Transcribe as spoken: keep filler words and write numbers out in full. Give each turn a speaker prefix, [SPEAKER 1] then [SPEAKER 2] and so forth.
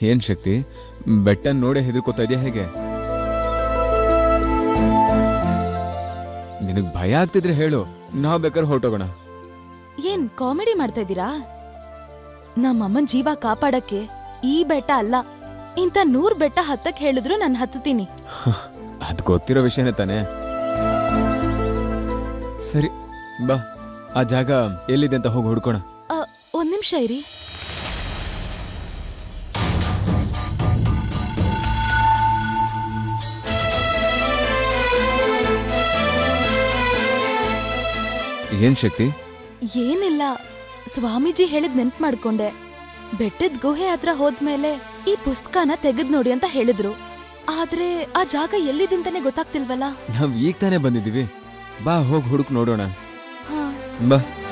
[SPEAKER 1] ಏನ್ ಶಕ್ತಿ, ಬೆಟ್ಟ ನೋಡೇ ಹೆದರ್ಕೋತಾ ಇದೆಯಾ ಹೇಗೆ? ನಿನಗ್ ಭಯ ಆಗ್ತಿದ್ರೆ ಹೇಳು, ನಾವ್ ಬೇಕಾದ್ರೆ ಹೊರಟೋಗೋಣ.
[SPEAKER 2] ಏನ್ ಕಾಮಿಡಿ ಮಾಡ್ತಾ ಇದ್ದೀರಾ? ನಮ್ಮಮ್ಮನ್ ಜೀವ ಕಾಪಾಡಕ್ಕೆ ಈ ಬೆಟ್ಟ ಅಲ್ಲ, ಇಂತ ನೂರ್ ಬೆಟ್ಟ ಹತ್ತಕ್ ಹೇಳಿದ್ರು ನಾನು ಹತ್ತೀನಿ.
[SPEAKER 1] ಅದ್ ಗೊತ್ತಿರೋ ವಿಷಯನೇ ತಾನೆ. ಸರಿ ಬಾ, ಆ ಜಾಗ ಎಲ್ಲಿದೆ ಅಂತ ಹೋಗಿ ಹುಡ್ಕೋಣ.
[SPEAKER 2] ಒಂದ್ ನಿಮಿಷ ಇರಿ.
[SPEAKER 1] ಏನ್ ಶಕ್ತಿ?
[SPEAKER 2] ಏನಿಲ್ಲ, ಸ್ವಾಮೀಜಿ ಹೇಳಿದ್ ನೆನ್ಪ್ ಮಾಡ್ಕೊಂಡೆ. ಬೆಟ್ಟದ ಗುಹೆ ಹತ್ರ ಹೋದ್ಮೇಲೆ ಈ ಪುಸ್ತಕನ ತೆಗೆದ್ ನೋಡಿ ಅಂತ ಹೇಳಿದ್ರು. ಆದ್ರೆ ಆ ಜಾಗ ಎಲ್ಲಿದಂತಾನೆ ಗೊತ್ತಾಗ್ತಿಲ್ವಲ್ಲ.
[SPEAKER 1] ನಾವ್ ಈಗ ತಾನೇ ಬಂದಿದೀವಿ, ಬಾ ಹೋಗಿ ಹುಡುಕ್ ನೋಡೋಣ.
[SPEAKER 2] ಹಾ
[SPEAKER 1] ಬಾ.